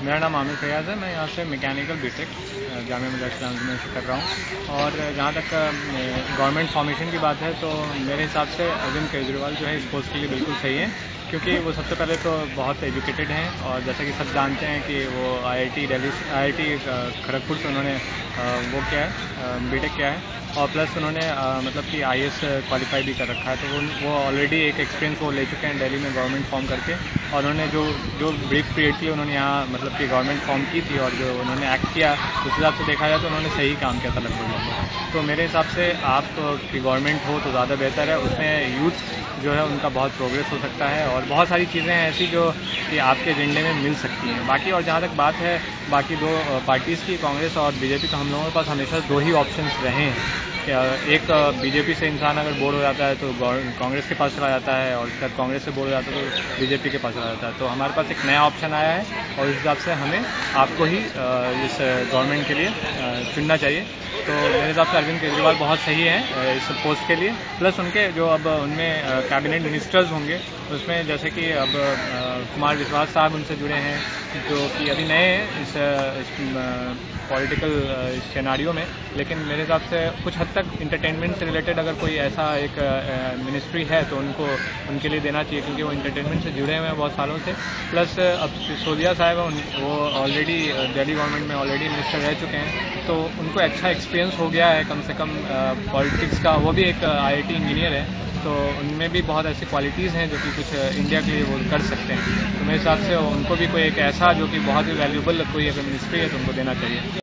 मेरा नाम आमिर है, मैं यहाँ से मैकेनिकल बीटेक जामिया मिलिया इस्लामिया से कर रहा हूँ। और जहाँ तक गवर्नमेंट फॉर्मेशन की बात है तो मेरे हिसाब से अरविंद केजरीवाल जो है इस पोस्ट के लिए बिल्कुल सही है, क्योंकि वो सबसे पहले तो बहुत एजुकेटेड हैं और जैसा कि सब जानते हैं कि वो आईआईटी खड़गपुर से उन्होंने वो किया है, बीटेक किया है और प्लस उन्होंने मतलब कि आईएएस क्वालिफाई भी कर रखा है। तो वो ऑलरेडी एक एक्सपीरियंस वो ले चुके हैं दिल्ली में गवर्नमेंट फॉर्म करके, और उन्होंने जो ब्रीफ पीरियड थी उन्होंने यहाँ मतलब कि गवर्नमेंट फॉर्म की थी और जो उन्होंने एक्ट किया उस हिसाब से देखा जाए तो उन्होंने सही काम किया था लगभग। तो मेरे हिसाब से आप की गवर्नमेंट हो तो ज़्यादा बेहतर है, उसमें यूथ जो है उनका बहुत प्रोग्रेस हो सकता है और बहुत सारी चीज़ें हैं ऐसी जो कि आपके एजेंडे में मिल सकती हैं। बाकी और जहाँ तक बात है बाकी दो पार्टीज़ की, कांग्रेस और बीजेपी, तो हम लोगों के पास हमेशा दो ही ऑप्शंस रहे हैं। एक बीजेपी से इंसान अगर बोर हो जाता है तो कांग्रेस के पास चला जाता है, और जब कांग्रेस से बोर हो जाता है तो बीजेपी के पास चला जाता है। तो हमारे पास एक नया ऑप्शन आया है और इस हिसाब से हमें आपको ही इस गवर्नमेंट के लिए चुनना चाहिए। तो मेरे हिसाब से अरविंद केजरीवाल बहुत सही है इस पोस्ट के लिए। प्लस उनके जो अब उनमें कैबिनेट मिनिस्टर्स होंगे उसमें जैसे कि अब कुमार साहब उनसे जुड़े हैं जो कि अभी नए हैं इस पॉलिटिकल सिनेरियो में, लेकिन मेरे हिसाब से कुछ हद तक इंटरटेनमेंट से रिलेटेड अगर कोई ऐसा एक मिनिस्ट्री है तो उनके लिए देना चाहिए, क्योंकि वो इंटरटेनमेंट से जुड़े हुए हैं बहुत सालों से। प्लस अब सिसोदिया साहब वो ऑलरेडी दिल्ली गवर्नमेंट में ऑलरेडी मिनिस्टर रह चुके हैं, तो उनको अच्छा एक्सपीरियंस हो गया है कम से कम पॉलिटिक्स का। वो भी एक आईआईटी इंजीनियर है, तो उनमें भी बहुत ऐसी क्वालिटीज़ हैं जो कि कुछ इंडिया के लिए वो कर सकते हैं। तो मेरे हिसाब से उनको भी कोई एक ऐसा जो कि बहुत ही वैल्यूबल कोई अगर मिनिस्ट्री है तो उनको देना चाहिए।